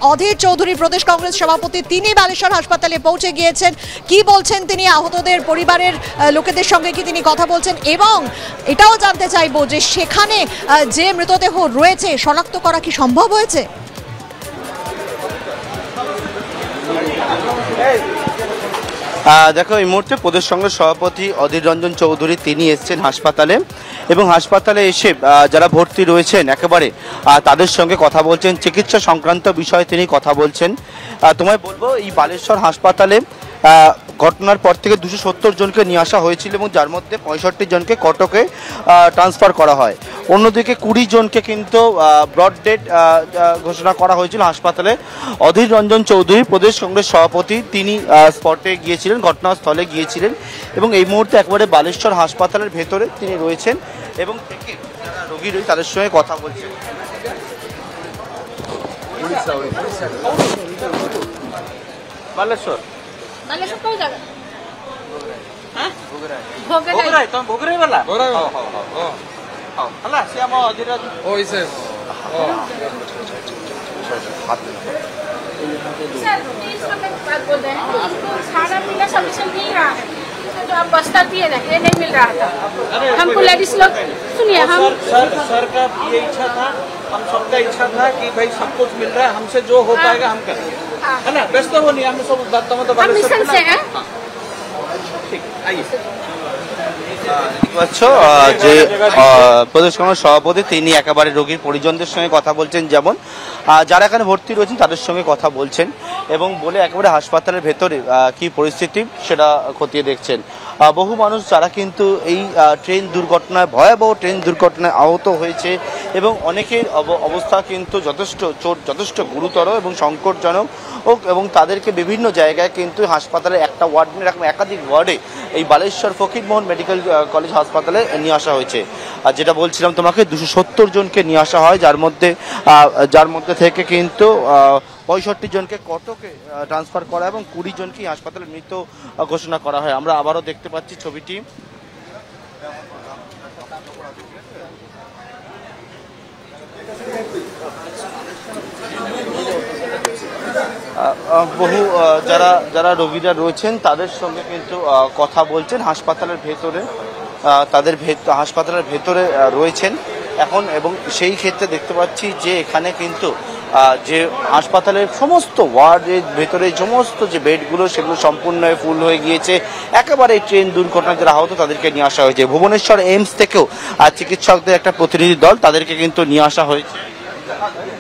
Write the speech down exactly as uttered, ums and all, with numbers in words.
অধীর চৌধুরী প্রদেশ কংগ্রেস সভাপতি, তিনি বালেশ্বর হাসপাতালে পৌঁছে গিয়েছেন। কি বলছেন তিনি, আহতদের পরিবারের লোকেদের সঙ্গে কি তিনি কথা বলছেন, এবং এটাও জানতে চাইবো যে সেখানে যে মৃতদেহ রয়েছে শনাক্ত করা কি সম্ভব হয়েছে? দেখো, এই মুহূর্তে প্রদেশ কংগ্রেস সভাপতি অধীর রঞ্জন চৌধুরী তিনি এসেছেন হাসপাতালে, এবং হাসপাতালে এসে যারা ভর্তি রয়েছেন একেবারে তাদের সঙ্গে কথা বলছেন, চিকিৎসা সংক্রান্ত বিষয়ে তিনি কথা বলছেন। তোমায় বলবো, এই বালেশ্বর হাসপাতালে ঘটনার পর থেকে দুশো সত্তর জনকে নিয়ে আসা হয়েছিল, এবং যার মধ্যে পঁয়ষট্টি জনকে কটকে ট্রান্সফার করা হয়। অন্যদিকে কুড়ি জনকে কিন্তু ব্রড ডেড ঘোষণা করা হয়েছিল হাসপাতালে। অধীর রঞ্জন চৌধুরী প্রদেশ কংগ্রেস সভাপতি তিনি স্পটে গিয়েছিলেন, ঘটনাস্থলে গিয়েছিলেন, এবং এই মুহূর্তে একেবারে বালেশ্বর হাসপাতালের ভেতরে তিনি রয়েছেন এবং থেকে যারা রোগী রয়েছে তাদের সঙ্গে কথা বলছেন। বালেশ্বর बालेश्वर कौन जगह? हाँ? भोगराय। भोगराय, तुम भोगराय वाला? भोगराय। हाँ हाँ हाँ। हाँ। हला श्याम अधीर। ओ इसे। ओ। सर, इस समय बात बोल रहे हैं। इसको खाना पीना सफिशिएंट मिल रहा है। जो आप बस्ता दिए ना, ये नहीं मिल रहा था। हमको लेडीज लोग सुनिए, हम सर सर का ये इच्छा था, हम सबका इच्छा था कि भाई सब कुछ मिल रहा है, हमसे जो हो पाएगा हम करेंगे, है ना? व्यस्त हो नहीं, हम सब बात तो हम मिशन से हैं। ठीक, आइए। যে প্রদেশ কংগ্রেস সভাপতি তিনি একেবারে রোগীর পরিজনদের সঙ্গে কথা বলছেন, যেমন যারা এখানে ভর্তি রয়েছেন তাদের সঙ্গে কথা বলছেন, এবং বলে একেবারে হাসপাতালের ভেতরে কি পরিস্থিতি সেটা খতিয়ে দেখছেন। বহু মানুষ যারা কিন্তু এই ট্রেন দুর্ঘটনায়, ভয়াবহ ট্রেন দুর্ঘটনায় আহত হয়েছে, এবং অনেকের অবস্থা কিন্তু যথেষ্ট যথেষ্ট গুরুতর এবং সংকটজনক, এবং তাদেরকে বিভিন্ন জায়গায় কিন্তু হাসপাতালে একটা ওয়ার্ড এরকম একাধিক ওয়ার্ডে এই বালেশ্বর ফকিরমোহন মেডিকেল কলেজ হাসপাতালে নিয়ে আসা হয়েছে। আর যেটা বলছিলাম তোমাকে, দুশো সত্তর জনকে নিয়ে আসা হয়, যার মধ্যে যার মধ্যে থেকে কিন্তু পঁয়ষট্টি জনকে কটকে ট্রান্সফার করা এবং কুড়ি জনকে হাসপাতালে মৃত ঘোষণা করা হয়। আমরা আবারও দেখতে পাচ্ছি ছবিটি। বহু যারা যারা রোগীরা রয়েছেন তাদের সঙ্গে কিন্তু কথা বলছেন হাসপাতালের ভেতরে, তাদের হাসপাতালের ভেতরে রয়েছেন এখন, এবং সেই ক্ষেত্রে দেখতে পাচ্ছি যে এখানে কিন্তু যে হাসপাতালের সমস্ত ওয়ার্ডের ভেতরে সমস্ত যে বেডগুলো সেগুলো সম্পূর্ণ ফুল হয়ে গিয়েছে। একেবারে ট্রেন দুর্ঘটনায় যারা আহত তাদেরকে নিয়ে আসা হয়েছে। ভুবনেশ্বর এইমস থেকেও চিকিৎসকদের একটা প্রতিনিধি দল তাদেরকে কিন্তু নিয়ে আসা হয়েছে।